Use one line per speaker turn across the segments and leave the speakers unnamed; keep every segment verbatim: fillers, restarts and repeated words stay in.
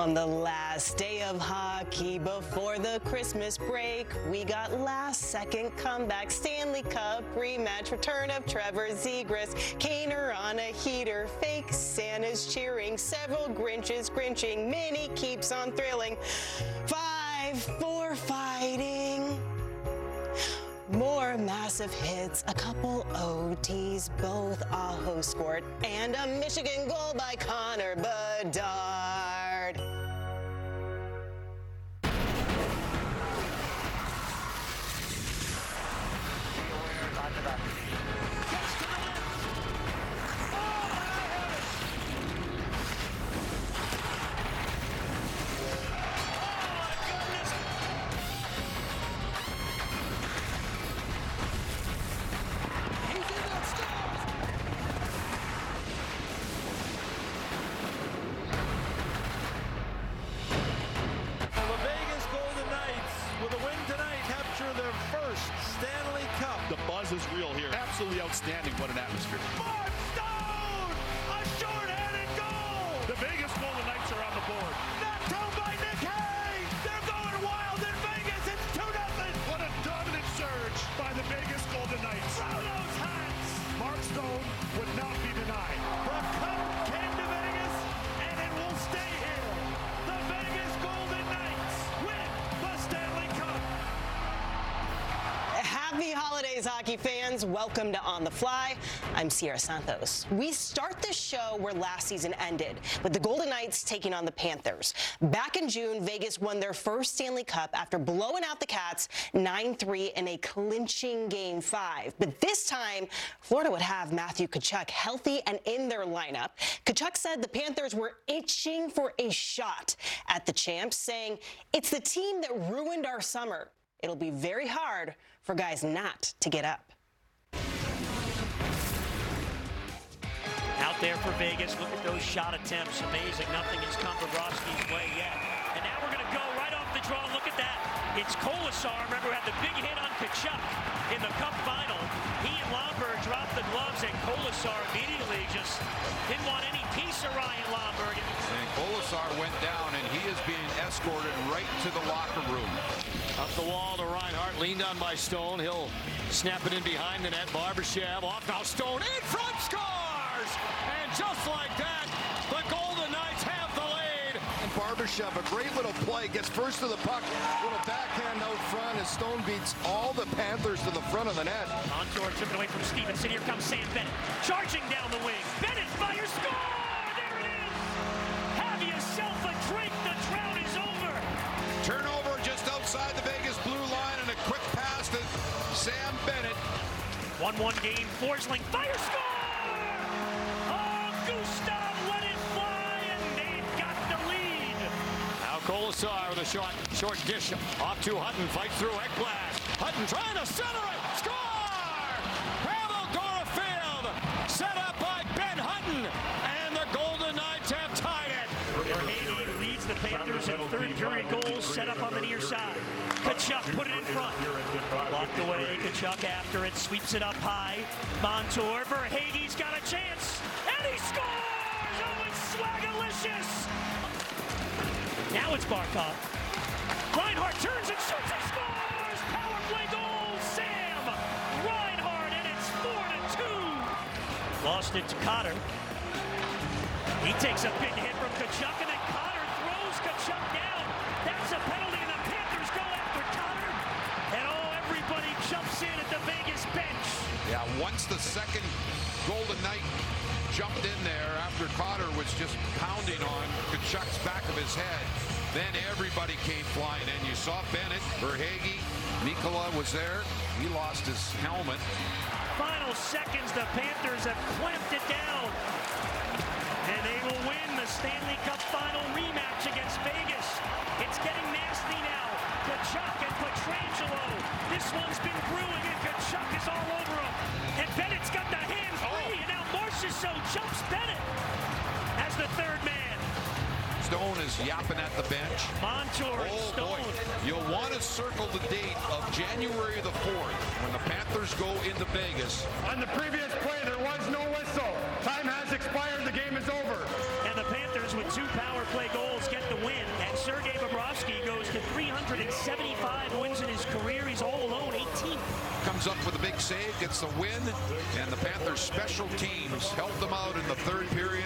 On the last day of hockey before the Christmas break, we got last-second comeback Stanley Cup rematch, return of Trevor Zegras, Kaner on a heater, fake Santa's cheering, several Grinches grinching, Minnie keeps on thrilling, five for fighting. More massive hits, a couple O Ts, both Aho scored, and a Michigan goal by Connor Bedard.
Their first Stanley Cup.
The buzz is real here. Absolutely outstanding. What an atmosphere.
Mark Stone! A short-handed goal!
The Vegas Golden Knights are on the board.
Knocked home by Nick Hay! They're going wild in Vegas. It's two nothing.
What a dominant surge by the Vegas Golden Knights.
Throw those hats!
Mark Stone would not be denied.
The Cup came to Vegas, and it will stay here. The Vegas Golden Knights win the Stanley Cup.
Happy holidays, hockey fans. Welcome to On the Fly. I'm Sierra Santos. We start this show where last season ended, with the Golden Knights taking on the Panthers. Back in June, Vegas won their first Stanley Cup after blowing out the Cats nine three in a clinching Game five. But this time, Florida would have Matthew Tkachuk healthy and in their lineup. Tkachuk said the Panthers were itching for a shot at the champs, saying, "It's the team that ruined our summer. It'll be very hard for guys not to get up."
Out there for Vegas. Look at those shot attempts. Amazing. Nothing has come Bobrovsky's way yet. And now we're going to go right off the draw. Look at that. It's Kolasar. Remember, who had the big hit on Tkachuk in the Cup final. He and Lomberg dropped the gloves, and Kolasar immediately just didn't want any piece of Ryan Lomberg.
And Kolasar went down, and he is being escorted right to the locker room.
Up the wall to Reinhart, leaned on by Stone. He'll snap it in behind the net. Barbashev off now. Stone in front, scores! And just like that, the Golden Knights have the lead.
And Barbashev, a great little play, gets first to the puck. Little backhand out front as Stone beats all the Panthers to the front of the net.
Montour took it away from Stevenson. Here comes Sam Bennett, charging down the wing. Bennett fires, score! There it is! Have yourself a drink. The drought is over.
Turnover just outside the Vegas blue line and a quick pass to Sam Bennett.
one one game, Forsling fires, score! Oh, Gustav let it fly, and they've got the lead.
Now Kolasar with a short, short dish off to Hutton. Fights through Ekblad. Hutton trying to center it. Score! Pavel Gorofield set up by Ben Hutton, and the Golden Knights have tied it.
Verhaeghe leads the Panthers in third period goals set up on the near side. Tkachuk put it in front. Blocked away. Tkachuk after it. Sweeps it up high. Montour. Verhaeghe's got a chance. And he scores! Oh, it's swagalicious! Now it's Barkov. Reinhart turns and shoots and scores! Power play goal! Sam Reinhart, and it's four to two. Lost it to Cotter. He takes a big hit from Tkachuk, and then Cotter throws Tkachuk down. That's a penalty, and the Panthers go after Cotter. And oh, everybody jumps in at the Vegas bench.
Yeah, once the second Golden Knight jumped in there after Cotter was just pounding on Tkachuk's back of his head, then everybody came flying in. You saw Bennett, Verhaeghe, Mikkola was there. He lost his helmet.
Final seconds, the Panthers have clamped it down. And they will win the Stanley Cup final rematch against Vegas. It's getting nasty now. Tkachuk and Pietrangelo. This one's been brewing, and Tkachuk is all over him. And Bennett's got the hands free, and now Marchessault jumps Bennett as the third man.
Stone is yapping at the bench.
Montour and
Oh
Stone.
boy, you'll want to circle the date of January the fourth when the Panthers go into Vegas.
On the previous play, there was no whistle. Time has expired. The game is over.
And the Panthers, with two power play goals, get the win. hundred seventy-five wins in his career. He's all alone, eighteenth.
Comes up with a big save, gets the win, and the Panthers' special teams helped them out in the third period.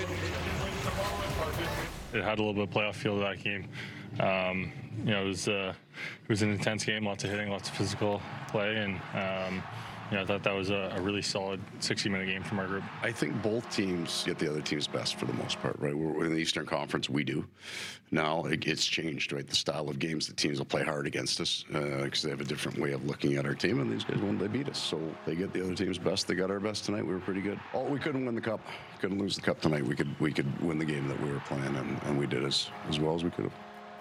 It had a little bit of playoff feel to that game. Um, you know, it was uh, it was an intense game, lots of hitting, lots of physical play, and um, you know, I thought that was a, a really solid sixty-minute game from our group.
I think both teams get the other team's best for the most part, right? We're in the Eastern Conference, we do. Now it, it's changed, right? The style of games, the teams will play hard against us because uh, they have a different way of looking at our team, and these guys won, they beat us. So they get the other team's best. They got our best tonight. We were pretty good. Oh, we couldn't win the cup. Couldn't lose the cup tonight. We could we could win the game that we were playing, and, and we did as, as well as we could have.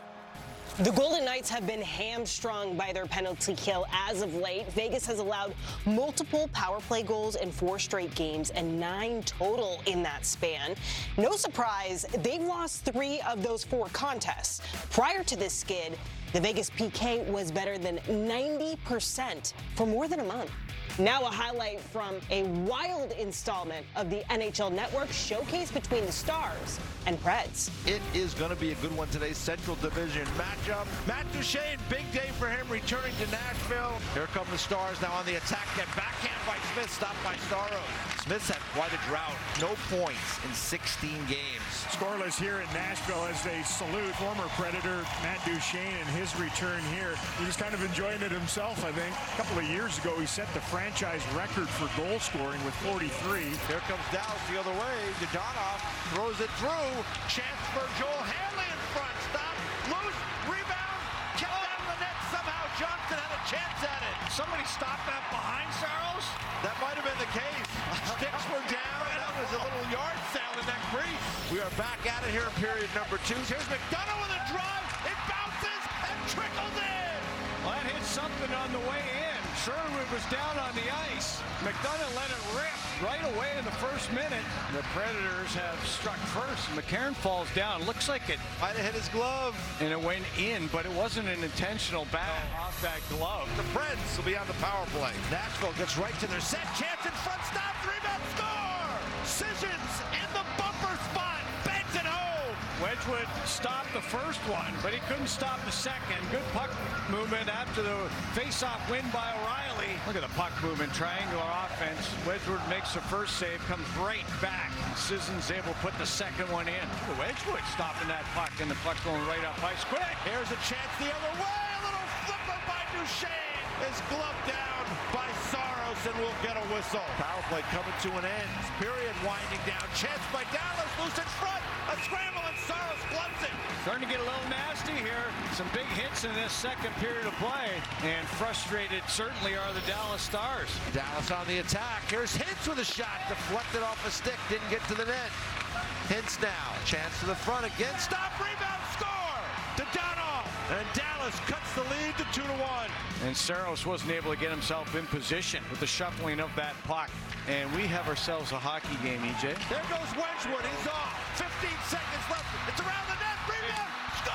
The Golden Knights have been hamstrung by their penalty kill as of late. Vegas has allowed multiple power play goals in four straight games and nine total in that span. No surprise, they've lost three of those four contests. Prior to this skid, the Vegas P K was better than ninety percent for more than a month. Now a highlight from a wild installment of the N H L Network showcase between the Stars and Preds.
It is going to be a good one today. Central Division matchup. Matt Duchene, big day for him, returning to Nashville. Here come the Stars now on the attack. Get backhand by Smith, stopped by Staros. Smith's had quite a drought. No points in sixteen games.
Scoreless here in Nashville as they salute former Predator Matt Duchene and his return here. He was kind of enjoying it himself, I think. A couple of years ago, he set the franchise record for goal scoring with forty-three.
Here comes Dallas the other way. Dadonov throws it through. Chance for Joel Hanley in front. Stop. Loose. Rebound. Kept out of the net somehow. Johnson had a chance at it. Somebody stopped that behind Saros? That might have been the case. Sticks were down. That was a little yard sale in that crease. We are back at it here in period number two. Here's McDonough with a drive. It bounces and trickles in.
Well, that hit something on the way in. Sherwood was down on the ice. McDonough let it rip right away in the first minute. The Predators have struck first. McCarron falls down. Looks like it
Might have hit his glove.
and it went in, but it wasn't an intentional bat off that glove.
The Preds will be on the power play. Nashville gets right to their set. Chance in front. Stop. Rebound. Score. Sissons in the bumper spot. Banks it home.
Wedgwood stopped the first one, but he couldn't stop the second. Good puck movement after the face-off win by O'Reilly. Look at the puck movement, triangular offense. Wedgwood makes the first save, comes right back. Sissons able to put the second one in. Wedgwood stopping that puck, and the puck going right up ice quick.
Here's a chance the other way. A little flipper by Duchene. Is gloved down by Saros, and we'll get a whistle. Power play coming to an end. Period winding down. Chance by Dallas. Loose in front. A scramble, and Saros gloves it.
Starting to get a little nasty here. Some big hits in this second period of play. And frustrated certainly are the Dallas Stars.
Dallas on the attack. Here's Hintz with a shot. Deflected off a stick. Didn't get to the net. Hintz now. Chance to the front again. Stop. Rebound. Score. Dadonov. And Dallas cuts the lead to two to one.
And Saros wasn't able to get himself in position with the shuffling of that puck. And we have ourselves a hockey game, E J.
There goes Wedgwood. He's off. fifteen seconds left. It's around the net. Rebound.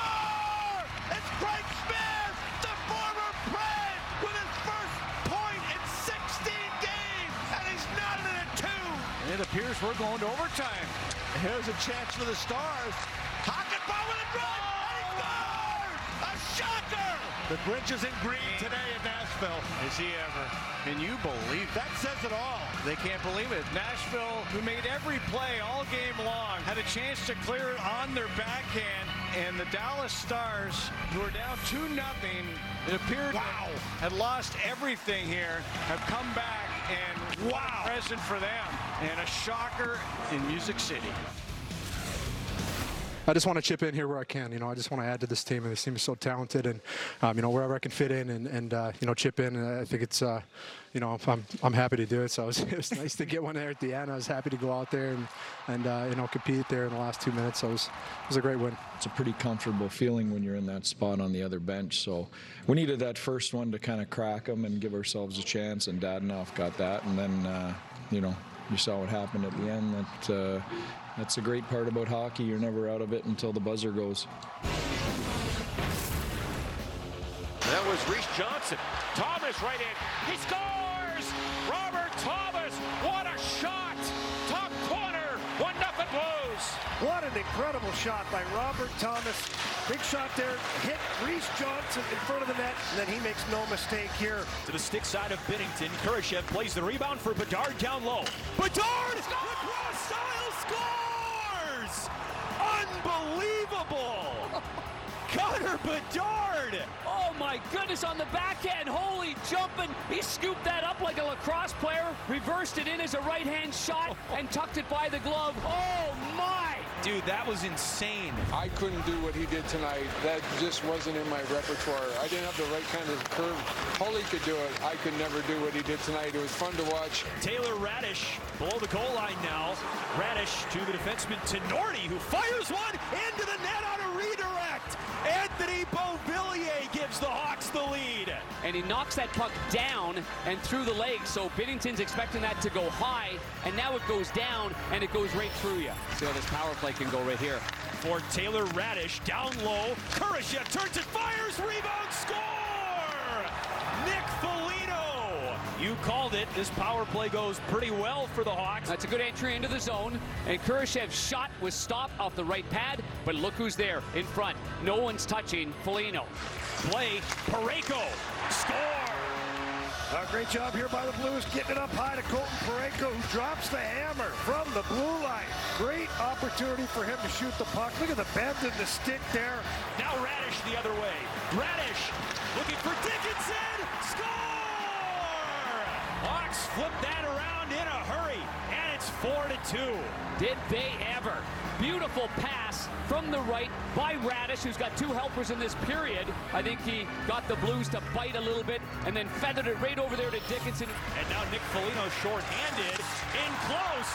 Score! It's Craig Smith, the former Pred, with his first point in sixteen games. And he's knotted it at two.
It appears we're going to overtime.
Here's a chance for the Stars. Hockenball with a drive. And he scores! A shocker! The Grinch is in green today in Nashville.
Is he ever? Can you believe
That says it all.
They can't believe it. Nashville, who made every play all game long, had a chance to clear it on their backhand. And the Dallas Stars, who are down two nothing, it appeared
Wow.
had lost everything here, have come back and
Wow.
present for them. And a shocker in Music City.
I just want to chip in here where I can. You know, I just want to add to this team, and this team is so talented, and um, you know, wherever I can fit in and, and uh, you know, chip in. And I think it's, uh, you know, I'm I'm happy to do it. So it was, it was nice to get one there at the end. I was happy to go out there and and uh, you know, compete there in the last two minutes. So it was it was a great win.
It's a pretty comfortable feeling when you're in that spot on the other bench. So we needed that first one to kind of crack them and give ourselves a chance, and Dadonov got that, and then uh, you know, you saw what happened at the end. That. Uh, That's the great part about hockey. You're never out of it until the buzzer goes.
That was Reese Johnson. Thomas right in. He scores! Robert Thomas! What a shot! Top corner! One nothing Blues!
What an incredible shot by Robert Thomas.
Big shot there, hit Reese Johnson in front of the net, and then he makes no mistake here.
To the stick side of Binnington, Kurashev plays the rebound for Bedard down low. Bedard! Lacrosse style scores! Unbelievable! Connor Bedard!
Oh my goodness, on the backhand, holy jumping. He scooped that up like a lacrosse player, reversed it in as a right-hand shot, and tucked it by the glove. Oh my!
Dude, that was insane.
I couldn't do what he did tonight. That just wasn't in my repertoire. I didn't have the right kind of curve. Holy could do it. I could never do what he did tonight. It was fun to watch.
Taylor Radish below the goal line now. Radish to the defenseman Tenorti, who fires one into the net on a redirect. Anthony Beauvillier gives the Hawks the lead.
And he knocks that puck down and through the legs, so Binnington's expecting that to go high, and now it goes down, and it goes right through you. See how this power play can go right here.
For Taylor Radish, down low, Kurashev turns and fires, rebound, score! Nick Foligno! You called it. This power play goes pretty well for the Hawks.
That's a good entry into the zone, and Kurashev's shot was stopped off the right pad, but look who's there in front. No one's touching Foligno.
Play, Parayko, score!
A great job here by the Blues, getting it up high to Colton Parayko, who drops the hammer from the blue line. Great opportunity for him to shoot the puck. Look at the bend in the stick there.
Now Radish the other way. Radish looking for Dickinson, score! Hawks flip that around in a hurry, and it's four to two.
Did they ever? Beautiful pass from the right by Radish, who's got two helpers in this period. I think he got the Blues to bite a little bit and then feathered it right over there to Dickinson.
And now Nick Foligno shorthanded, in close,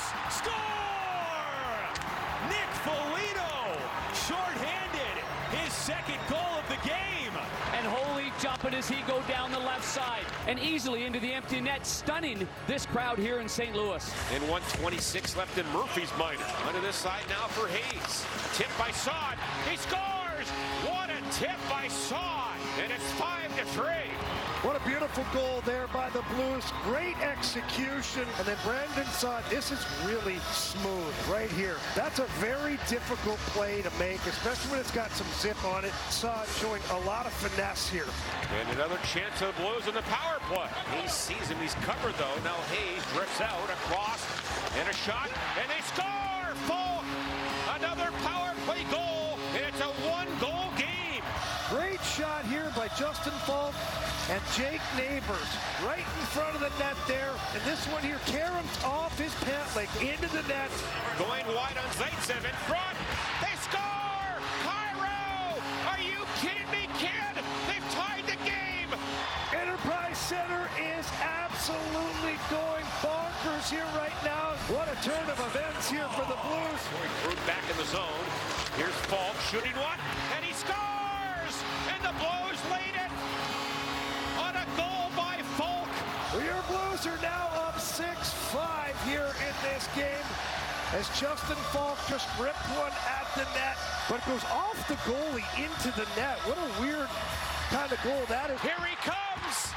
score! Nick Foligno, shorthanded, his second goal of the game.
And holy jumping as he go down the left side and easily into the empty net, stunning this crowd here in Saint Louis.
And one twenty-six left in Murphy's minor. Under this side now for Hayes. Tip by Saad. He scores! What a tip by Saad! And it's five to three.
What a beautiful goal there by the Blues. Great execution. And then Brandon Saad, this is really smooth right here. That's a very difficult play to make, especially when it's got some zip on it. Saad showing a lot of finesse here.
And another chance of the Blues in the power play. Hayes sees him. He's covered, though. Now Hayes drifts out across. And a shot. And they score! Falk! Another power play goal. And it's a one-goal game.
Great shot here by Justin Falk and Jake Neighbors right in front of the net there. And this one here, caroms off his pant leg into the net.
Going wide on Zaitsev in front. They score! Cairo! Are you kidding me, kid? They've tied the game.
Enterprise Center is absolutely going bonkers here right now. What a turn of events here for the Blues.
Going back in the zone. Here's Falk shooting one, and he scores! And the Blues lead it on a goal by Falk.
Your Blues are now up six five here in this game as Justin Falk just ripped one at the net, but it goes off the goalie into the net. What a weird kind of goal that is.
Here he comes.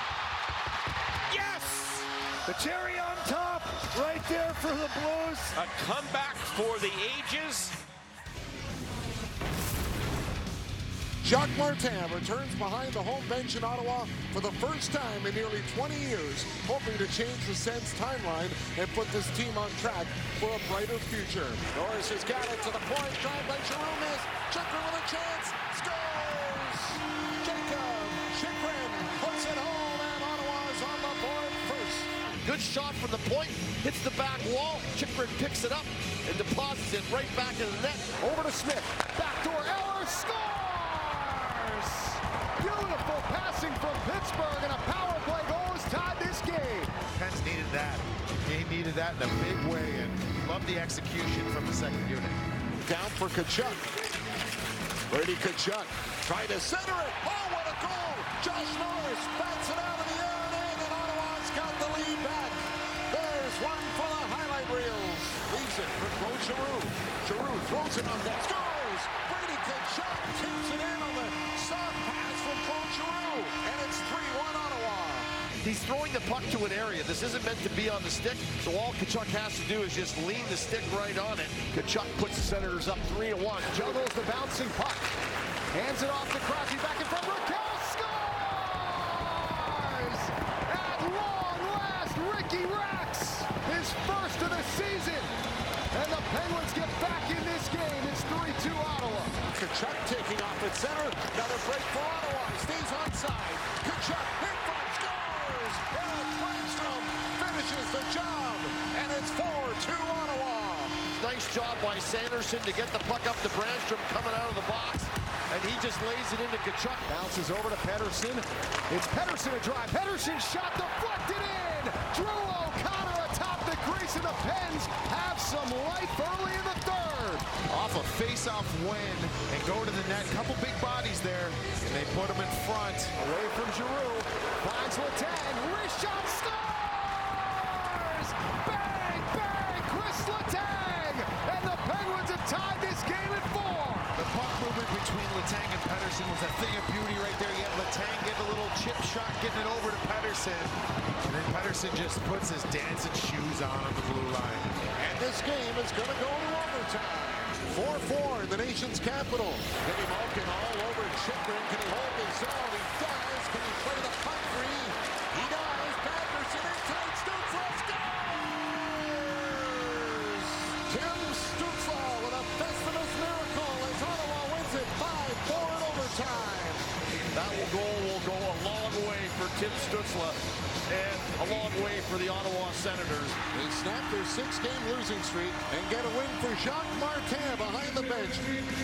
Yes!
The cherry on top right there for the Blues.
A comeback for the ages.
Jacques Martin returns behind the home bench in Ottawa for the first time in nearly twenty years, hoping to change the Sens timeline and put this team on track for a brighter future. Norris has got it to the point, drive by Giroux miss. Chychrun with a chance, scores! Jacob Chychrun puts it home, and Ottawa's on the board first.
Good shot from the point, hits the back wall. Chychrun picks it up and deposits it right back in the net.
Over to Smith, backdoor Eller, scores! Beautiful passing from Pittsburgh, and a power play goal has tied this game.
Pens needed that. They needed that in a big way, and love the execution from the second unit.
Down for Tkachuk. Brady Tkachuk trying to center it. Oh, what a goal! Josh Norris bats it out of the air and in, and Ottawa's got the lead back. There's one for the highlight reels. Leaves it for Claude Giroux. Giroux throws it on net. Scores! Brady Tkachuk tips it in on the soft pass from Claude Giroux, and it's three one Ottawa.
He's throwing the puck to an area. This isn't meant to be on the stick, so all Tkachuk has to do is just lean the stick right on it. Tkachuk puts the Senators up three to one.
Juggles the bouncing puck.
Hands it off to Crosby, back in front. Raquel scores! At long last, Ricky Rax, his first of the season. And the Penguins get back in this game. It's three two Ottawa.
Tkachuk taking off at center. Another break for Ottawa. He stays onside. Tkachuk in front, scores! Eric Brandstrom finishes the job. And it's four two Ottawa.
Nice job by Sanderson to get the puck up to Brandstrom coming out of the box. And he just lays it into Tkachuk.
Bounces over to Pettersson. It's Pettersson a drive. Pettersson shot deflected in. Drew O'Connor atop the crease, and the Pens have some life early in the third. Off a face-off win and go to the net. Couple big bodies there, and they put him in front. Away from Giroux. Finds Letang. Wrist shot, scores! Bang, bang, Chris Letang! And the Penguins have tied this game at four. The puck movement between Letang and Pettersson was a thing of beauty right there. Yet Letang get a little chip shot, getting it over to Pettersson. And then Pettersson just puts his dancing shoes on on the blue line.
And this game is going to go to overtime. four four in the nation's capital. Kenny Malkin all over Chychrun. Can he hold his zone? He does. Can he play the puck free? He does. Patterson in tight. Stützle scores! Tim Stützle with a Festivus miracle as Ottawa wins it five four in overtime.
That goal will go a long way for Tim Stützle and a long way for the Ottawa Senators.
They snap their six-game losing streak and get a win for Jacques Martin behind the bench.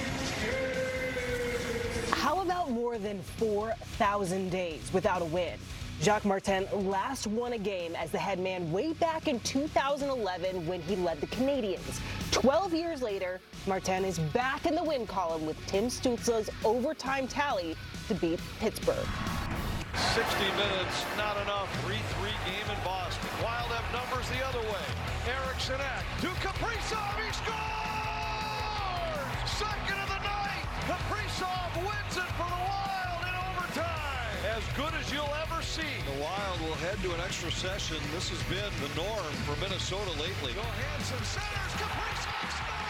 How about more than four thousand days without a win? Jacques Martin last won a game as the head man way back in two thousand eleven when he led the Canadiens. twelve years later, Martin is back in the win column with Tim Stützle's overtime tally to beat Pittsburgh.
sixty minutes, not enough. three three game in Boston. Wild have numbers the other way. Eriksson to Kaprizov. He scores! Second of the night. Kaprizov wins it for the Wild in overtime. As good as you'll ever see. The Wild will head to an extra session. This has been the norm for Minnesota lately. Johansson centers. Kaprizov scores!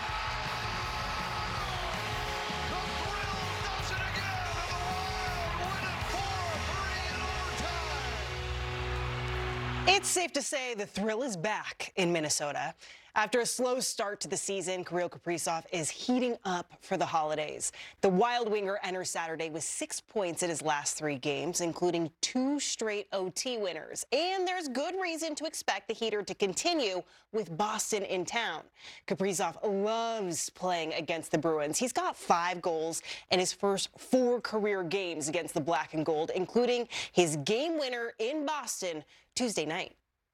The thrill does it again. And the Wild win it four three in overtime.
It's safe to say the thrill is back in Minnesota. After a slow start to the season, Kirill Kaprizov is heating up for the holidays. The Wild winger enters Saturday with six points in his last three games, including two straight O T winners. And there's good reason to expect the Heater to continue with Boston in town. Kaprizov loves playing against the Bruins. He's got five goals in his first four career games against the Black and Gold, including his game winner in Boston Tuesday night.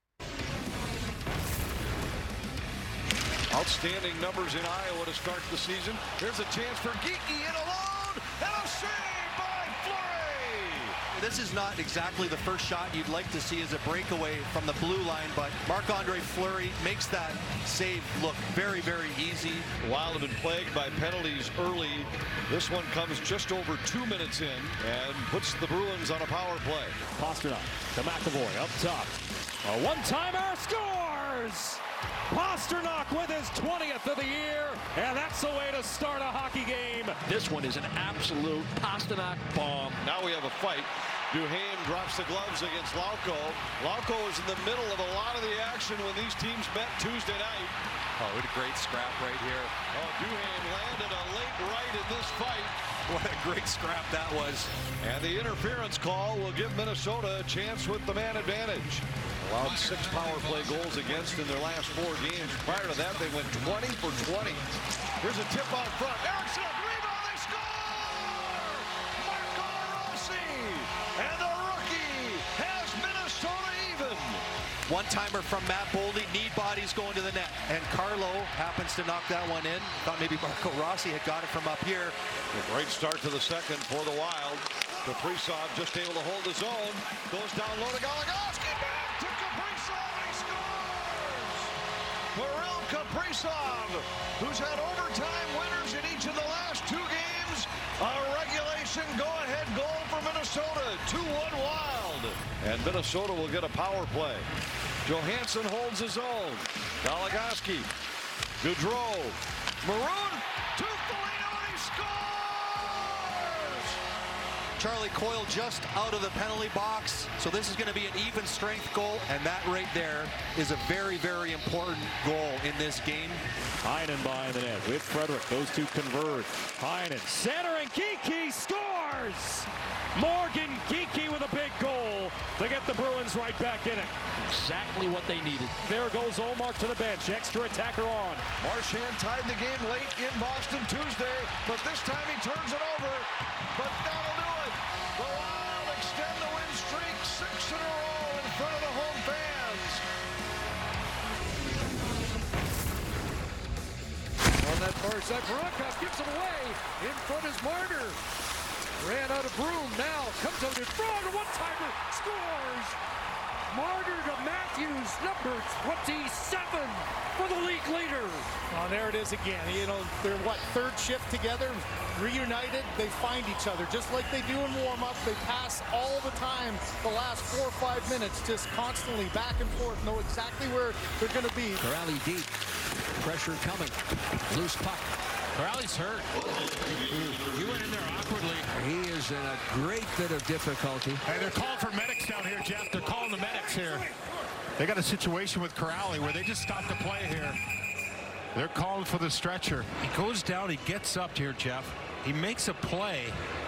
Outstanding numbers in Iowa to start the season. Here's a chance for Geekie in alone, and a save by Fleury.
This is not exactly the first shot you'd like to see as a breakaway from the blue line, but Marc-Andre Fleury makes that save look very, very easy.
The Wild have been plagued by penalties early. This one comes just over two minutes in and puts the Bruins on a power play.
Pastrnak to McAvoy up top. A one-timer scores! Pastrnak with his twentieth of the year, and that's the way to start a hockey game.
This one is an absolute Pastrnak bomb.
Now we have a fight. Duhaime drops the gloves against Lauko. Lauko is in the middle of a lot of the action when these teams met Tuesday night.
Oh, what a great scrap right here.
Oh, Duhaime landed a late right in this fight.
What a great scrap that was.
And the interference call will give Minnesota a chance with the man advantage. Allowed six power play goals against in their last four games. Prior to that, they went twenty for twenty. Here's a tip out front. Eriksson, rebound, they score! Marco Rossi, and the rookie has Minnesota even.
One-timer from Matt Boldy. Need bodies going to the net. And Carlo happens to knock that one in. Thought maybe Marco Rossi had got it from up here.
A great start to the second for the Wild. Kaprizov just able to hold his own. Goes down low to Goligoski. Back to Kaprizov, and he scores! Kirill Kaprizov, who's had overtime winners in each of the last two games. A regulation go-ahead goal for Minnesota. two one Wild. And Minnesota will get a power play. Johansson holds his own. Goligoski. Gaudreau. Maroon to Foligno, and he scores!
Charlie Coyle just out of the penalty box. So this is going to be an even strength goal. And that right there is a very, very important goal in this game.
Heinen behind the net with Frederick. Those two converge. Heinen center and Geekie scores! Morgan Geekie with a big goal to get the Bruins right back in it. Exactly what they needed. There goes Ullmark to the bench. Extra attacker on.
Marchand tied the game late in Boston Tuesday, but this time he turns it over. But that'll do it. The Wild extend the win streak six in a row in front of the home fans.
On that far side, Barukov gives it away. In front is Marner. Ran out of Broom, now comes out in front, a one-timer, scores! Marner to Matthews, number twenty-seven for the league leader.
Oh, there it is again. You know, they're what, third shift together, reunited, they find each other. Just like they do in warm-up, they pass all the time the last four or five minutes, just constantly back and forth, know exactly where they're going to be.
Corrali deep, pressure coming, loose puck.
Corrali's hurt. He went in there awkwardly.
He is in a great bit of difficulty.
Hey, they're calling for medics down here, Jeff. They're calling the medics here. They got a situation with Corrali where they just stopped the play here. They're calling for the stretcher. He goes down, he gets up here, Jeff. He makes a play.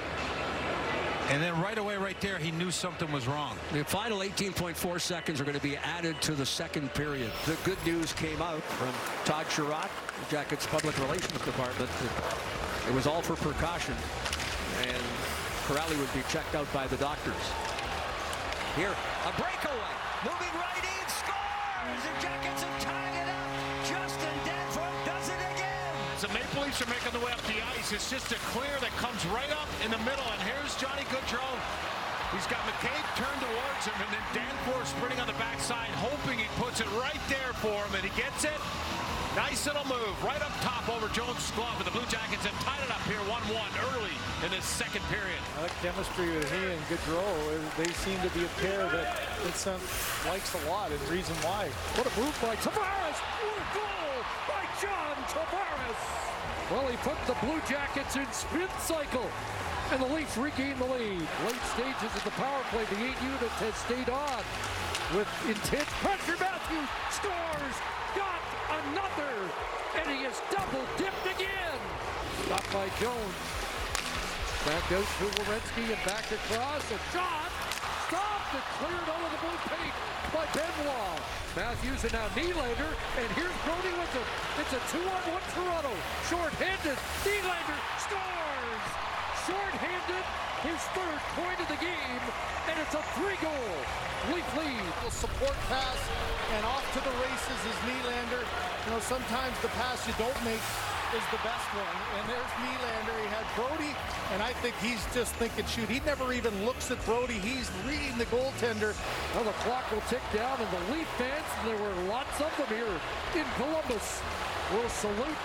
And then right away, right there, he knew something was wrong.
The final eighteen point four seconds are going to be added to the second period. The good news came out from Todd Sherratt, the Jackets Public Relations Department. It was all for precaution, and Corrali would be checked out by the doctors. Here, a breakaway, moving right in, scores! The Jackets have tied it up. Justin Danforth does it again.
As the Maple Leafs are making the way up the ice, it's just a clear that comes right up in the middle, and here's Johnny Gaudreau. He's got McCabe turned towards him, and then Danforth sprinting on the backside, hoping he puts it right there for him, and he gets it. Nice little move right up top over Jones' glove, and the Blue Jackets have tied it up here one one early in this second period.
I like chemistry with he and Gaudreau. They seem to be a pair that Vincent likes a lot, and reason why. What a move by Tavares! What a goal by John Tavares! Well, he put the Blue Jackets in spin cycle, and the Leafs regain the lead. Late stages of the power play, the eight unit has stayed on with intense pressure. Matthews scores! Got another, and he is double dipped again. Stopped by Jones. Back goes to Werenski and back across. A shot. Stopped and cleared out of the blue paint by Benoit. Matthews and now Nylander. And here's Brody with it. It's a two-on-one Toronto. Short-handed. Nylander scores. Short-handed. His third point of the game. And it's a three-goal Leaf lead. A support pass and off to the races is Nylander. You know, sometimes the pass you don't make is the best one. And there's Nylander. He had Brody, and I think he's just thinking shoot. He never even looks at Brody. He's reading the goaltender. Well, the clock will tick down, and the Leaf fans, and there were lots of them here in Columbus, will salute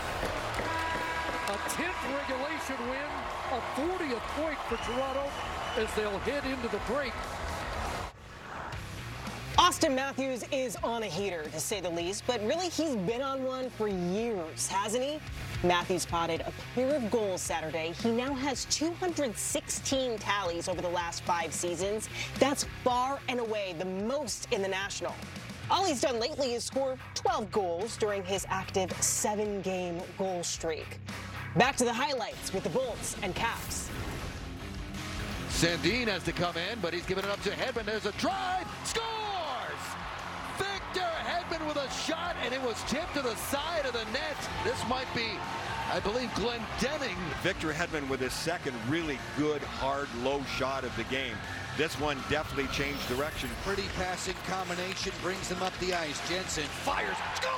a tenth regulation win, a fortieth point for Toronto as they'll head into the break.
Austin Matthews is on a heater, to say the least, but really he's been on one for years, hasn't he? Matthews potted a pair of goals Saturday. He now has two hundred sixteen tallies over the last five seasons. That's far and away the most in the National. All he's done lately is score twelve goals during his active seven-game goal streak. Back to the highlights with the Bolts and Caps.
Sandin has to come in, but he's giving it up to Hedman. There's a drive. Scores! Victor Hedman with a shot, and it was tipped to the side of the net. This might be, I believe, Glenn Denning.
Victor Hedman with his second really good, hard, low shot of the game. This one definitely changed direction.
Pretty passing combination brings them up the ice. Jensen fires. Score!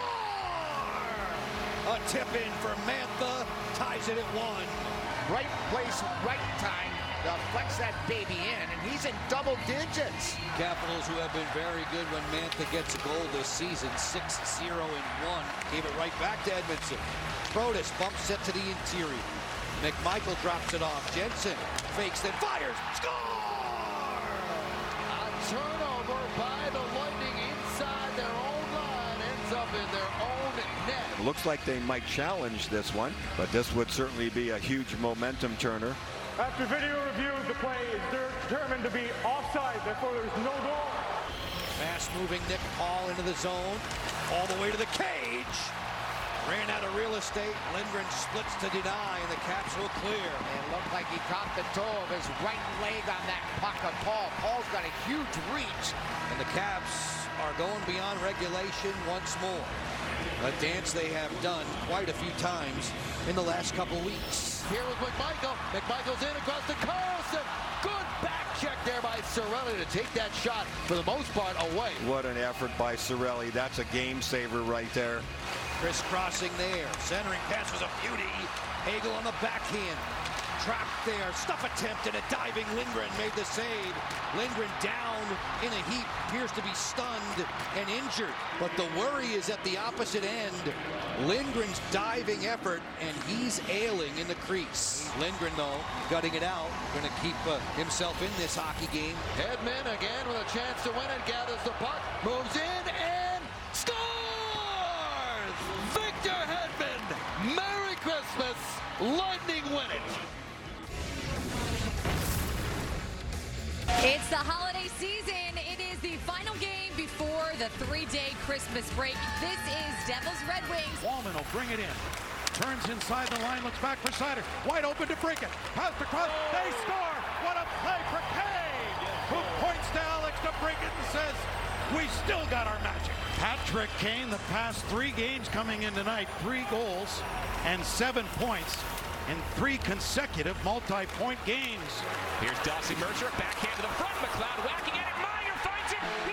A tip in for Mantha. Ties it at one.
Right place, right time. To flex that baby in, and he's in double digits.
Capitals, who have been very good when Mantha gets a goal this season, six zero and one.
Gave it right back to Edmondson. Protas bumps it to the interior. McMichael drops it off. Jensen fakes, then fires. Score!
A turnover by the Lightning inside their own line. Ends up in their own net.
Looks like they might challenge this one, but this would certainly be a huge momentum turner.
After video review, the play is determined to be offside, therefore there's no goal.
Fast-moving Nick Paul into the zone, all the way to the cage. Ran out of real estate. Lindgren splits to deny, and the Caps will clear.
It looked like he caught the toe of his right leg on that puck of Paul. Paul's got a huge reach.
And the Caps are going beyond regulation once more. A dance they have done quite a few times in the last couple weeks.
Here with McMichael. McMichael's in across the Carlson. Good back check there by Cirelli to take that shot, for the most part, away.
What an effort by Cirelli. That's a game saver right there.
Crisscrossing there. Centering pass was a beauty. Hagel on the backhand. Trapped there. Stuff attempt and a diving Lindgren made the save. Lindgren down in a heap. Appears to be stunned and injured. But the worry is at the opposite end. Lindgren's diving effort, and he's ailing in the crease. Lindgren, though, gutting it out. Going to keep uh, himself in this hockey game.
Hedman again with a chance to win it. Gathers the puck. Moves in and scores! Victor Hedman! Merry Christmas! Lightning win it!
It's the holiday season. It is the final game before the three-day Christmas break. This is Devils Red Wings.
Wallman will bring it in. Turns inside the line, looks back for Seider. Wide open to break it. Pass across. They score. What a play for Cade, who points to Alex to break it and says, we still got our magic. Patrick Kane, the past three games coming in tonight, three goals and seven points in three consecutive multi-point games.
Here's Dawson Mercer, backhand to the front. McLeod whacking at it. Meyer finds it. He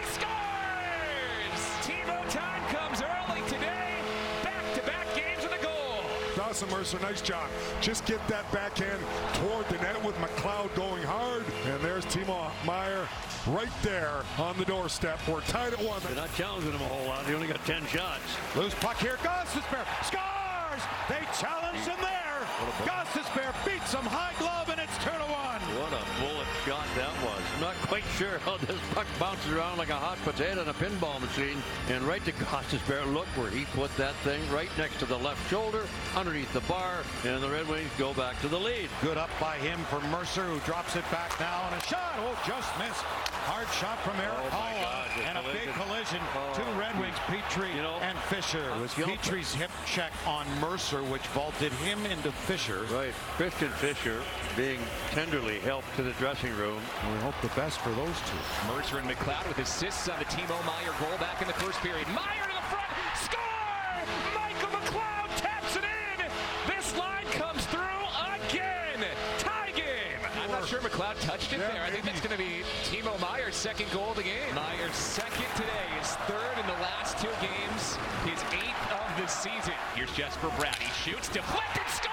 scores! Timo time comes early today. Back-to-back games with a goal.
Dawson Mercer, nice job. Just get that backhand toward the net with McLeod going hard. And there's Timo Meyer right there on the doorstep. We're tied at one.
They're not challenging him a whole lot. He only got ten shots.
Loose puck here. Gostisbehere scores! They challenge him there. Gostisbehere beats him high glove, and it's two to one.
What a bullet shot that was. I'm not quite sure how this puck bounces around like a hot potato in a pinball machine. And right to Gostisbehere. Look where he put that thing right next to the left shoulder, underneath the bar, and the Red Wings go back to the lead.
Good up by him for Mercer, who drops it back now, and a shot. Oh, just missed. Hard shot from Eric
Oh, my
Hall,
God, the
and a big
collision.
collision.
Oh.
Two Red Wings, Petrie
You know,
and Fisher. It was
you know,
Petrie's hip check on Mercer, which vaulted him into Fisher.
Right. Christian Fisher being tenderly helped to the dressing room.
And we hope the best for those two.
Mercer and McLeod with assists on the Timo Meyer goal back in the first period. Meyer to the front. Score! Michael McLeod taps it in. This line comes through again. Tie game. I'm not sure McLeod touched it
Yeah,
there. I think
maybe.
that's going to be Timo Meyer's second goal of the game. Meyer's second today, his third in the last two games, his eighth of the season. Here's Jesper Bratt. He shoots, deflected, score!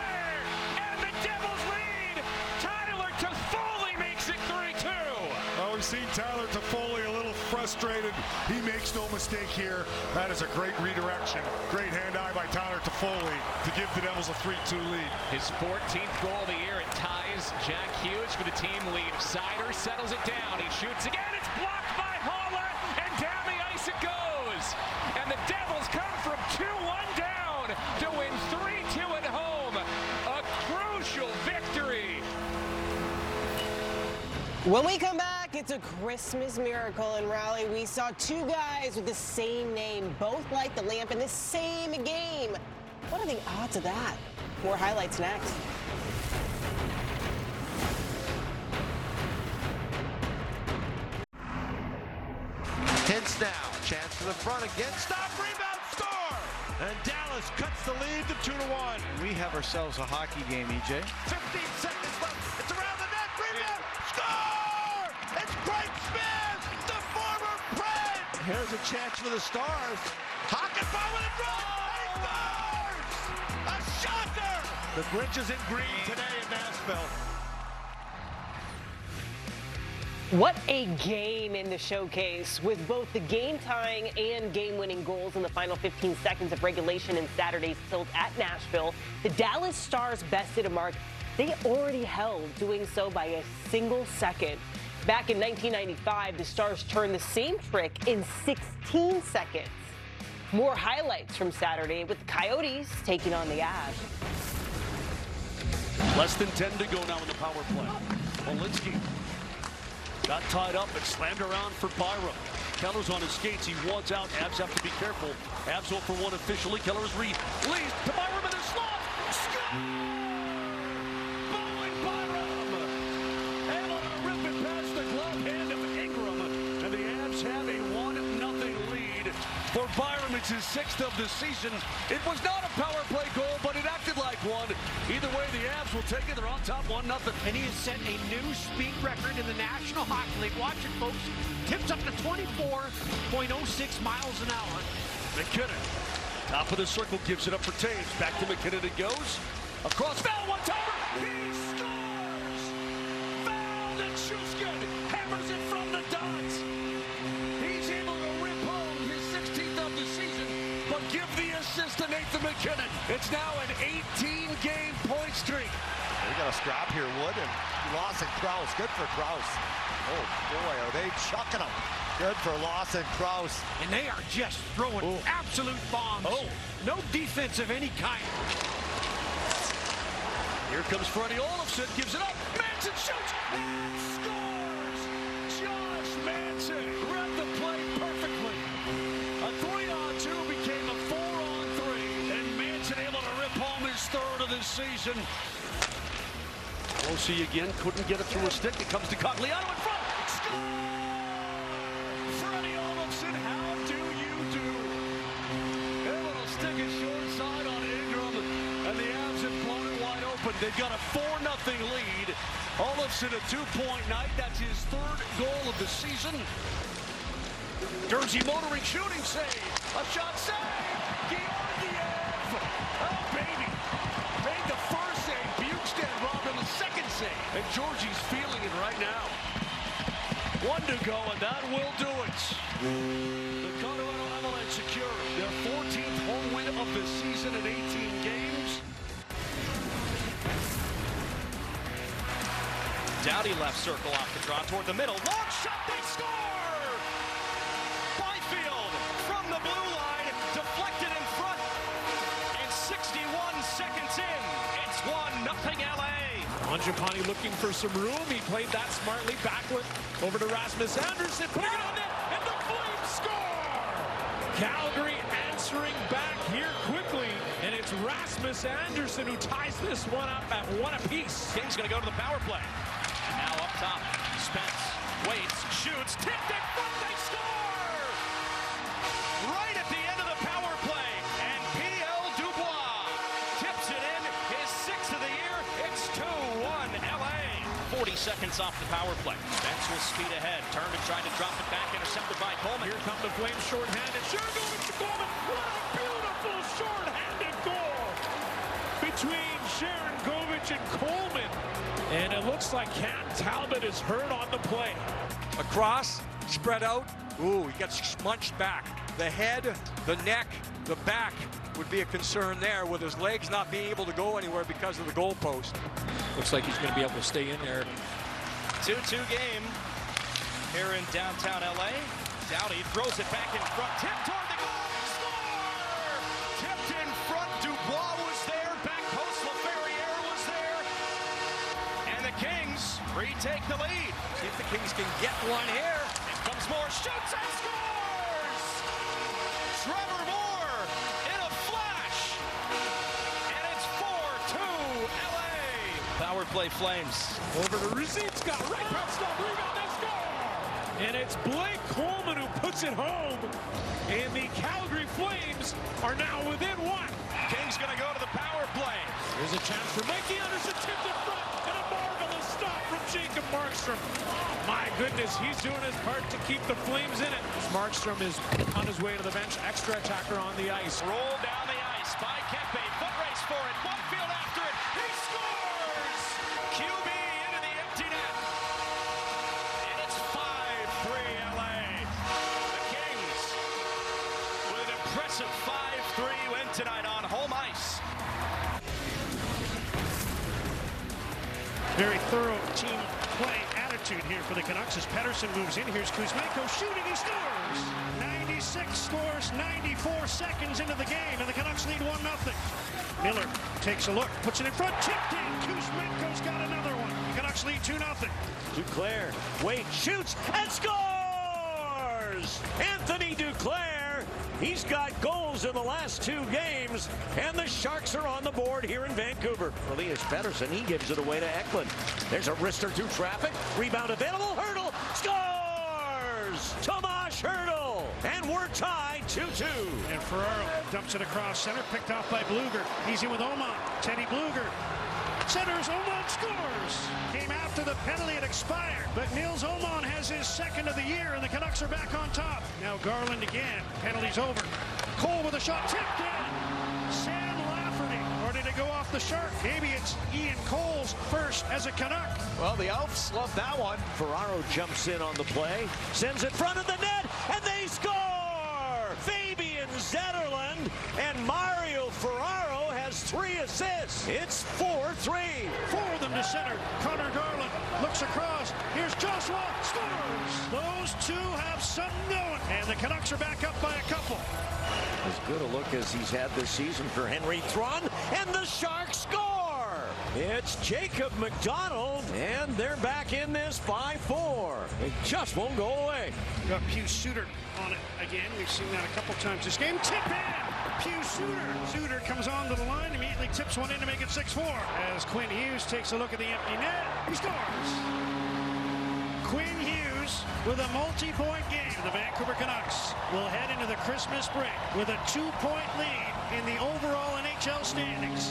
And the Devils lead. Tyler Toffoli makes it three two.
Well, we've seen Tyler Toffoli a little frustrated. He makes no mistake here. That is a great redirection. Great hand-eye by Tyler Toffoli to give the Devils a three two lead.
His fourteenth goal of the year. It ties Jack Hughes for the team lead. Seider settles it down. He shoots again. It's blocked by Haula, and down the ice it goes. And the Devils come from two one down to win three two at home. A crucial victory.
When we come back, it's a Christmas miracle in Raleigh. We saw two guys with the same name, both light the lamp in the same game. What are the odds of that? More highlights next.
Hintz now. Chance to the front again. Stop, rebound, score! And Dallas cuts the lead to two to one.
We have ourselves a hockey game, E J.
fifteen seconds left. It's around the net. Rebound. Score! It's Craig Smith, the former Pred.
Here's a chance for the Stars.
Hockenpah with a draw. He scores! A shocker! The Grinch is in green today in Nashville.
What a game in the showcase, with both the game-tying and game-winning goals in the final fifteen seconds of regulation in Saturday's tilt at Nashville. The Dallas Stars bested a mark they already held, doing so by a single second. Back in nineteen ninety-five, the Stars turned the same trick in sixteen seconds. More highlights from Saturday with the Coyotes taking on the Avs.
Less than ten to go now in the power play. Malinsky got tied up and slammed around for Byram. Keller's on his skates. He wants out. Avs have to be careful. Avs zero for one officially. Keller's released to Byram in the slot. Bowen Byram able to rip it past the glove hand of Ingram. And the Avs have a one nothing lead. For Byram, it's his sixth of the season. It was not a power play goal, but it acted like one. Either way, the Avs will take it. They're on top one nothing.
And he has set a new speed record in the National Hockey League. Watch it, folks. Tips up to twenty-four point oh six miles an hour.
McKinnon, top of the circle, gives it up for Taves. Back to McKinnon it goes. Across, foul, one-timer. He scores! Foul, and Shushkin hammers it from the dots. He's able to rip home his sixteenth of the season, but give the assist to Nathan McKinnon. It's now an eighteen game point streak.
We got a scrap here, Wood, and Lawson Krause. Good for Krause. Oh boy, are they chucking them. Good for Lawson Krause.
And they are just throwing Ooh. absolute bombs.
Oh.
No defense of any kind.
Here comes Freddie Olofsson, gives it up. Manson shoots and scores. Josh Manson read the play perfectly. A three on two became a four on three. And Manson able to rip home his third of the season. O C again, couldn't get it through a stick. It comes to Cogliano in front. Score! Freddie Olofsson, how do you do? Able to stick it short side on Ingram, and the Avs have blown it wide open. They've got a four nothing lead. Olofsson a two-point night. That's his third goal of the season. Jersey motoring shooting save. A shot save. Georgiev. Oh, baby. Made the first save. Bukestad robbed on the second save. And Georgie's feeling it right now. One to go, and that will do it. The Colorado Avalanche secure their fourteenth home win of the season in eighteen games.
Doughty left circle off the draw toward the middle. Long shot, they score! Byfield from the blue line, deflected in front. And sixty-one seconds in, it's one nothing L A.
Mangiapane looking for some room. He played that smartly backward over to Rasmus Andersson, putting it on net, and the Flames score! Calgary answering back here quickly, and it's Rasmus Andersson who ties this one up at one apiece.
King's going to go to the power play. And now up top, Spence waits, shoots, tipped in front, they score! Right at the end of the power play, and P L Dubois tips it in, his sixth of the year. It's two one L A. forty seconds off the power play. Spence will speed ahead, turned and tried to drop it back, intercepted by Coleman.
Here come the Flames shorthanded. Sharangovich to Coleman. What a beautiful shorthanded goal between Sharangovich and Coleman. And it looks like Cam Talbot is hurt on the play.
Across, spread out. Ooh, he gets smunched back. The head, the neck, the back would be a concern there, with his legs not being able to go anywhere because of the goalpost.
Looks like he's going to be able to stay in there.
two two game here in downtown L A. Doughty throws it back in front, tipped toward the goal, score! Tipped in front, Dubois was there, back post, LaFerriere was there. And the Kings retake the lead.
See if the Kings can get one here.
Here comes Moore, shoots and scores! Trevor Moore in a flash. And it's four two L A. Power play Flames.
Over to Ruzicka, right past stop, rebound, they score! And it's Blake Coleman who puts it home. And the Calgary Flames are now within one.
Kings gonna go to the power play.
Here's a chance for Mikey Anderson, tipped in front, and a marvelous stop from Jacob Markstrom. My goodness, he's doing his part to keep the Flames in it. Markstrom is on his way to the bench, extra attacker on the ice.
Roll down the ice by Kempe, foot race for it, Whitefield after it, he scores! Q B into the empty net. And it's five three L A. The Kings with an impressive five three win tonight on home ice.
Very thorough team play attitude here for the Canucks as Pettersson moves in. Here's Kuzmenko shooting, he scores! ninety
thirty-six scores ninety-four seconds into the game, and the Canucks lead one nothing. Miller takes a look, puts it in front, tipped in. Kuzmenko's got another one. Canucks lead two nothing. Duclair, Wade shoots and scores! Anthony Duclair, he's got goals in the last two games, and the Sharks are on the board here in Vancouver. Elias Pettersson, he gives it away to Eklund. There's a wrister through traffic, rebound available, Hurdle scores! Tomas Hurdle, and we're tied two two. And Ferraro dumps it across center, picked off by Bluger. He's in with Oman. Teddy Bluger centers, Oman scores. Came after the penalty had expired, but Nils Oman has his second of the year, and the Canucks are back on top. Now Garland again. Penalty's over. Cole with a shot, tipped in. Sam Lafferty, or did it go off the Shark? Maybe it's Ian Cole's first as a Canuck. Well, the Elfs love that one. Ferraro jumps in on the play, sends it front of the net, and they score! Fabian Zetterlund, and Mario Ferraro has three assists. It's four three. Four of them to center. Connor Garland looks across. Here's Joshua, scores! Those two have something going, and the Canucks are back up by a couple. As good a look as he's had this season for Henry Thrun, and the Sharks score! It's Jacob McDonald, and they're back in this five four. It just won't go away. Got Pius Suter on it again. We've seen that a couple times this game. Tip in! Pius Suter. Suter comes onto the line, immediately tips one in to make it six four. As Quinn Hughes takes a look at the empty net, he scores! Quinn Hughes with a multi-point game. The Vancouver Canucks will head into the Christmas break with a two-point lead in the overall N H L standings.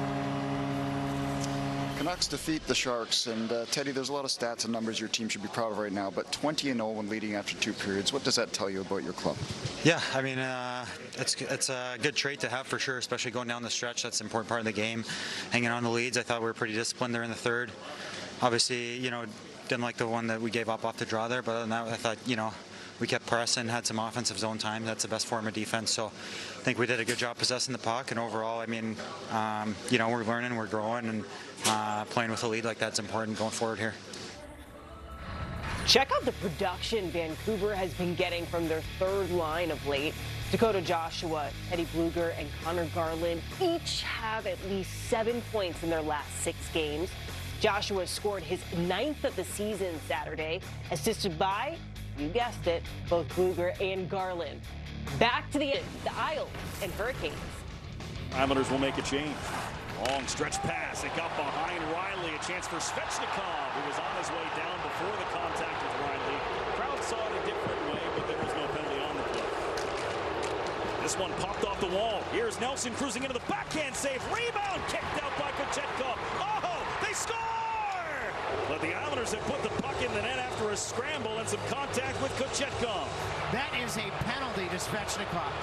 Canucks defeat the Sharks, and uh, Teddy, there's a lot of stats and numbers your team should be proud of right now, but twenty and oh when leading after two periods. What does that tell you about your club?
Yeah, I mean, uh, it's it's a good trait to have for sure, especially going down the stretch. That's an important part of the game. Hanging on the leads, I thought we were pretty disciplined there in the third. Obviously, you know, didn't like the one that we gave up off the draw there, but other than that, I thought, you know, we kept pressing, had some offensive zone time. That's the best form of defense. So I think we did a good job possessing the puck. And overall, I mean, um, you know, we're learning, we're growing, and uh, playing with a lead like that's important going forward here.
Check out the production Vancouver has been getting from their third line of late. Dakota Joshua, Teddy Bluger, and Connor Garland each have at least seven points in their last six games. Joshua scored his ninth of the season Saturday, assisted by, you guessed it, both Bluger and Garland. Back to the, the Isles and Hurricanes.
Islanders will make a change. Long stretch pass. It got behind Riley. A chance for Svechnikov, who was on his way down before the contact with Riley. The crowd saw it a different way, but there was no penalty on the play. This one popped off the wall. Here's Nelson cruising into the backhand save. Rebound kicked out by Kochetkov. Oh, they score! But the Islanders have put the puck in the net after a scramble and some contact with Kochetkov.
That is a penalty to Svechnikov.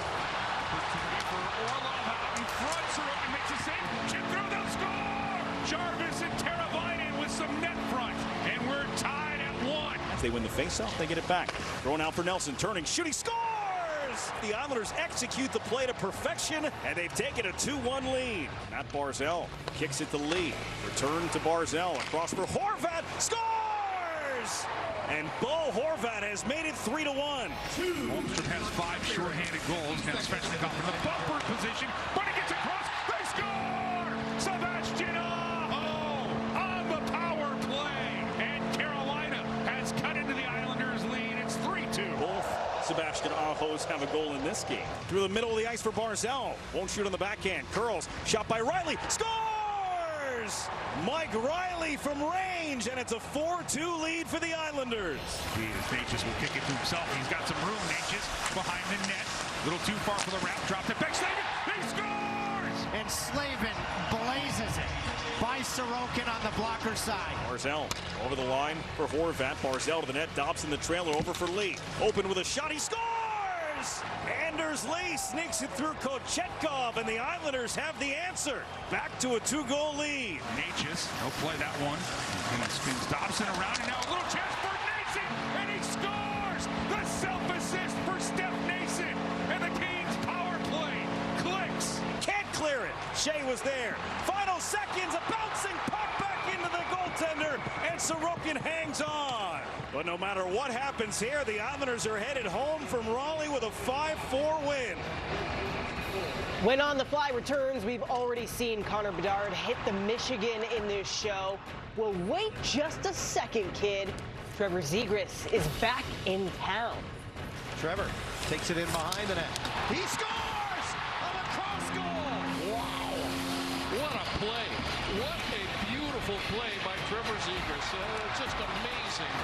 Orlov out in front. Sorokin makes a save. Chip through, they'll score! Jarvis and Teravainen with some net front. And we're tied at one.
If they win the faceoff, they get it back. Thrown out for Nelson. Turning, shooting, scores! The Islanders execute the play to perfection, and they've taken a two one lead. Matt Barzal kicks it to Lee. Return to Barzal. Across for Horvat. Scores! And Bo Horvat has made it three to one.
Holmstrom has five shorthanded goals. Now Svechnikov in the bumper position. But he gets across. They score! Sebastian Aho on the power play. And Carolina has cut into the Islanders' lead. It's three two.
Both Sebastian Ahos have a goal in this game. Through the middle of the ice for Barzal. Won't shoot on the backhand. Curls. Shot by Riley. Scores! Mike Riley from range, and it's a four two lead for the Islanders.
Natchez will kick it to himself. He's got some room. Natchez behind the net. A little too far for the wrap. Dropped it back. Slavin. He scores!
And Slavin blazes it by Sorokin on the blocker side.
Barzal over the line for Horvat. Barzal to the net. Dobson the trailer over for Lee. Open with a shot. He scores! Anders Lee sneaks it through Kochetkov, and the Islanders have the answer. Back to a two-goal lead.
Natchez, he'll play that one. And it spins Dobson around, and now a little chance for Nason, and he scores! The self-assist for Steph Nason, and the Kings' power play clicks.
Can't clear it. Shea was there. Final seconds, a bouncing puck back into the goaltender, and Sorokin hangs on. But no matter what happens here, the Islanders are headed home from Raleigh with a five four win.
When On the Fly returns, we've already seen Connor Bedard hit the Michigan in this show. Well, wait just a second, kid. Trevor Zegras is back in town.
Trevor takes it in behind the net. He scores on a cross goal.
Wow. What a play. What a beautiful play by Trevor Zegras. Uh, just amazing.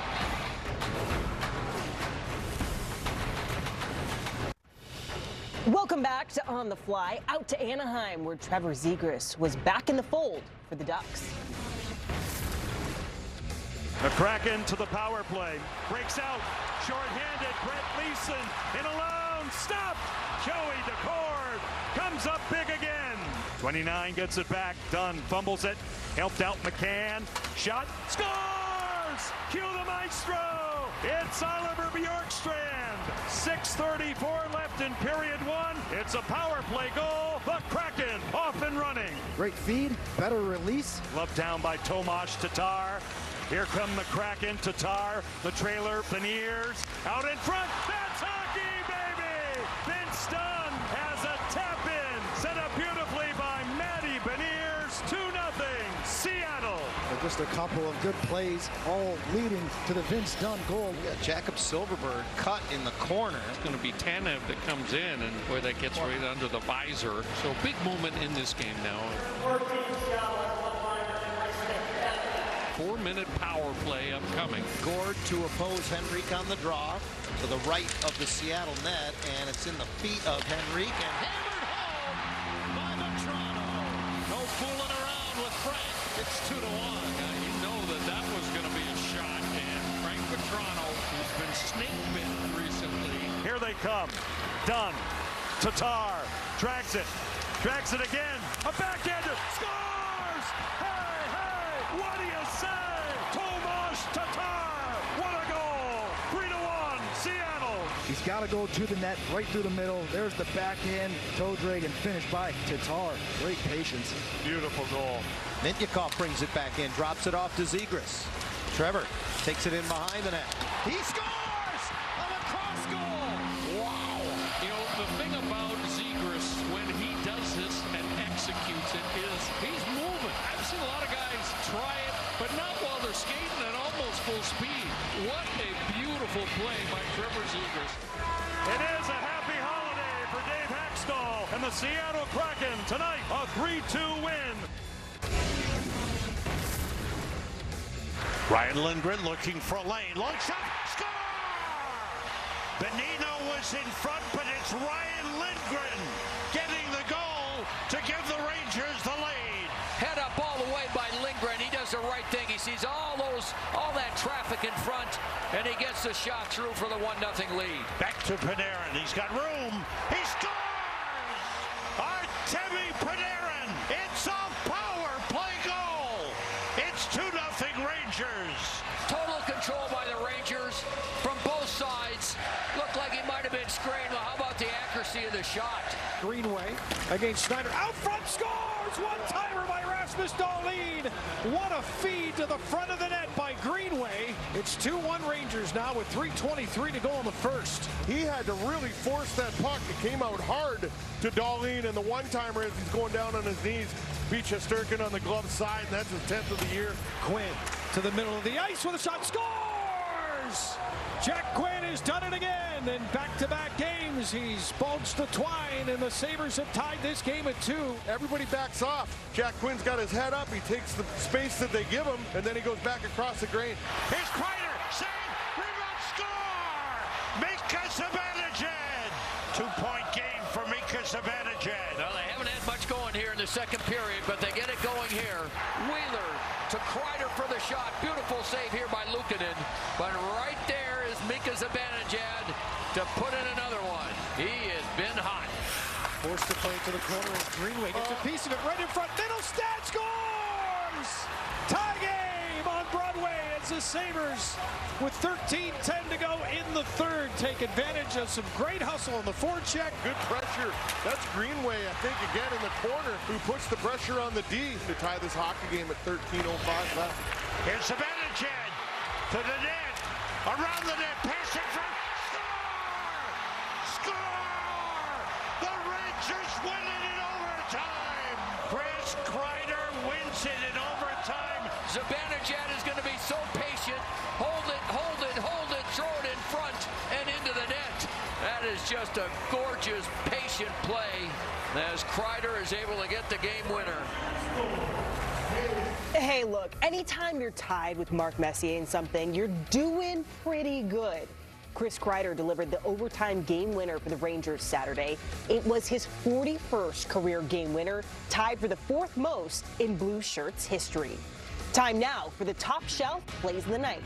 Welcome back to On the Fly, out to Anaheim, where Trevor Zegras was back in the fold for the Ducks.
The Kraken to the power play. Breaks out. Short-handed. Brett Leeson in alone. Stop. Joey Daccord comes up big again. twenty-nine gets it back. Dunn fumbles it. Helped out McCann. Shot. Scores! Cue the maestro. It's Oliver Bjorkstrand. six thirty-four left in period one. It's a power play goal. The Kraken off and running.
Great feed. Better release.
Love down by Tomas Tatar. Here come the Kraken, Tatar, the trailer, Beniers, out in front. That's hockey, baby! Vince Dunn has a tap in, set up beautifully by Matty Beniers, two nothing, Seattle.
Just a couple of good plays, all leading to the Vince Dunn goal.
Yeah, Jacob Silverberg cut in the corner.
It's going to be Tanev that comes in, and boy, that gets right under the visor. So big moment in this game now. Four-minute power play upcoming.
Gord to oppose Henrique on the draw to the right of the Seattle net, and it's in the feet of Henrique and hammered home by the Toronto.
No fooling around with Frank. It's two to one. Now you know that that was going to be a shot, and Frank Petrano, who's been snake bitten recently.
Here they come. Dunn, Tatar, drags it, drags it again. A backhander, scores! Hey, hey, what do you say? Tomas Tatar, what a goal! Three to one, Seattle.
He's got to go to the net, right through the middle. There's the backhand, toe drag, and finished by Tatar. Great patience.
Beautiful goal.
Mintyukov brings it back in, drops it off to Zegras. Trevor takes it in behind the net. He scores on a cross goal. Wow.
You know, the thing about Zegras when he does this and executes it is he's moving. I've seen a lot of guys try it, but not while they're skating at almost full speed. What a beautiful play by Trevor Zegras.
It is a happy holiday for Dave Haxtell and the Seattle Kraken tonight. A three two win.
Ryan Lindgren looking for a lane. Long shot. Score! Benino was in front, but it's Ryan Lindgren getting the goal to give the Rangers the lead.
Head up all the way by Lindgren. He does the right thing. He sees all those, all that traffic in front, and he gets the shot through for the one nothing lead.
Back to Panarin. He's got room. He scores! Artemi Panarin. It's a power play goal. It's two nothing Rangers.
Total control by the Rangers from both sides. Looked like he might have been screened. Well, how about the accuracy of the shot?
Greenway against Schneider. Out front, scores! One-timer by Rasmus Dahlin. What a feed to the front of the net by Greenway. It's two one Rangers now with three twenty-three to go in the first.
He had to really force that puck. It came out hard to Dahlin, and the one-timer as he's going down on his knees beat Shesterkin on the glove side, and that's his tenth of the year.
Quinn to the middle of the ice with a shot. Scores! Jack Quinn has done it again. In back-to-back games, he's bulged the twine, and the Sabres have tied this game at two.
Everybody backs off. Jack Quinn's got his head up. He takes the space that they give him, and then he goes back across the grain.
Here's Kreider. Save. Rebound. Score. Mika Zibanejad. Two-point game for Mika Zibanejad.
Well, they haven't had much going here in the second period, but they get it going here. Wheeler to Kreider for the shot. Beautiful save here by Luukkonen. But right there is Mika Zibanejad to put in another one. He has been hot.
Forced to play to the corner as Greenway gets a piece of it right in front. Middlestad scores! Tie game on Broadway as the Sabres, with thirteen ten to go in the third, take advantage of some great hustle on the forecheck.
Good pressure. That's Greenway, I think, again in the corner, who puts the pressure on the D to tie this hockey game at thirteen oh five left.
Here's Zibanejad to the net. Around the net. Pass it for score! Score! The Rangers win it in overtime. Chris Kreider wins it in overtime.
Zibanejad is going to be so patient. Hold it, hold it, hold it, throw it in front and into the net. That is just a gorgeous, patient play as Kreider is able to get the game winner.
Hey, look, anytime you're tied with Mark Messier in something, you're doing pretty good. Chris Kreider delivered the overtime game winner for the Rangers Saturday. It was his forty-first career game winner, tied for the fourth most in Blue Shirts history. Time now for the top shelf plays of the night.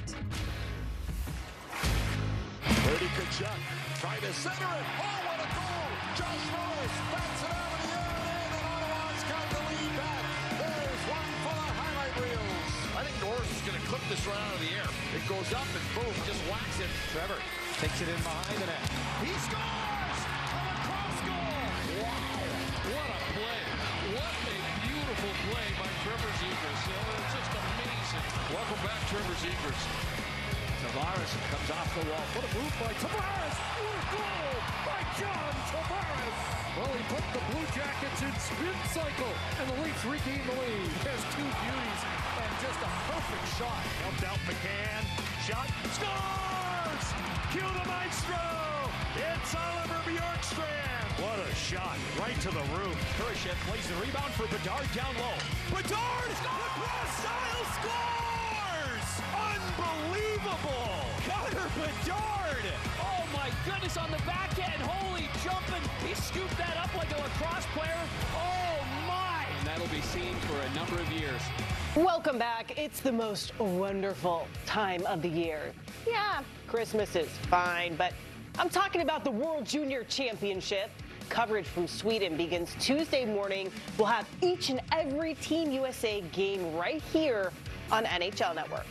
Brady Tkachuk trying to center it. Oh, what a goal! Josh Norris bats it out of the air, and Ottawa's got the lead back. There's one for the highlight reels. I think Norris is going to clip this one out of the air. It goes up and boom, just whacks it.
Trevor takes it in behind the net.
He scores! On a cross goal!
Wow, what a play. What a beautiful play by Trevor Zegras. It's just amazing. Welcome back, Trevor Zegras.
Tavares comes off the wall. What a move by Tavares! What a goal by John Tavares! Well, he put the Blue Jackets in spin cycle, and the Leafs regain the lead. There's two beauties and just a perfect shot.
Helped out McCann. Shot. Scores! Cue the maestro! It's Oliver Bjorkstrand. What a shot. Right to the roof.
Kurashev plays the rebound for Bedard down low. Bedard! Lacrosse style scores! Unbelievable! Connor Bedard!
Oh my goodness, on the backhand, holy jumping. He scooped that up like a lacrosse player. Oh my!
And that'll be seen for a number of years.
Welcome back. It's the most wonderful time of the year. Yeah, Christmas is fine, but I'm talking about the World Junior Championship. Coverage from Sweden begins Tuesday morning. We'll have each and every Team U S A game right here on N H L Network.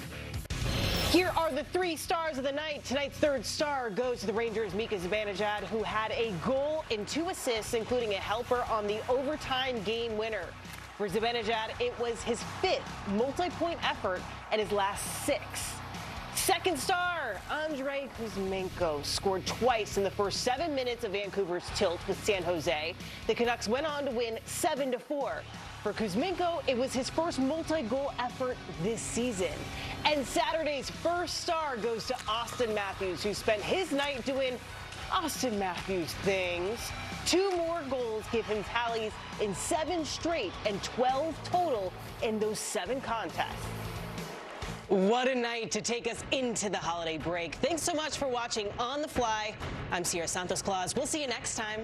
Here are the three stars of the night. Tonight's third star goes to the Rangers' Mika Zibanejad, who had a goal and two assists, including a helper on the overtime game winner. For Zibanejad, it was his fifth multi-point effort and his last six. Second star, Andrei Kuzmenko scored twice in the first seven minutes of Vancouver's tilt with San Jose. The Canucks went on to win seven to four. For Kuzmenko, it was his first multi-goal effort this season. And Saturday's first star goes to Austin Matthews, who spent his night doing Austin Matthews things. Two more goals give him tallies in seven straight and twelve total in those seven contests. What a night to take us into the holiday break. Thanks so much for watching On the Fly. I'm Sierra Santos Claus. We'll see you next time.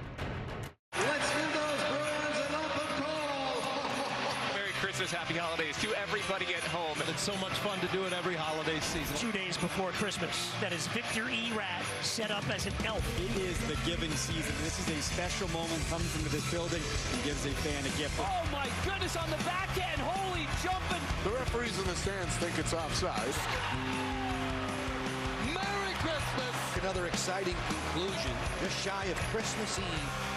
Let's give those Bruins an open call.
Merry Christmas, happy holidays to everybody at home.
It's so much fun to do it every holiday season.
Two days before Christmas, that is Victor Erat set up as an elf.
It is the giving season. This is a special moment, comes into this building and gives a fan a gift.
Oh my goodness, on the backhand, holy jumping.
The referees in the stands think it's offside.
Merry Christmas! Another exciting conclusion, just shy of Christmas Eve.